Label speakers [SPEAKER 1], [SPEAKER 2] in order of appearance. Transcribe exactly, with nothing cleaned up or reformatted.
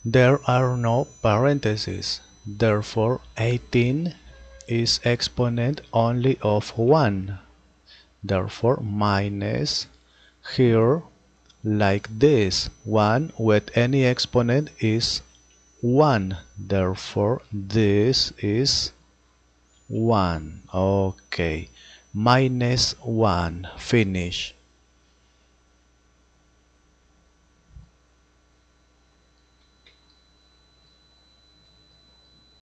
[SPEAKER 1] There are no parentheses, therefore eighteen is exponent only of one. Therefore minus here like this. one with any exponent is one. Therefore this is one. Okay. Minus one. Finish.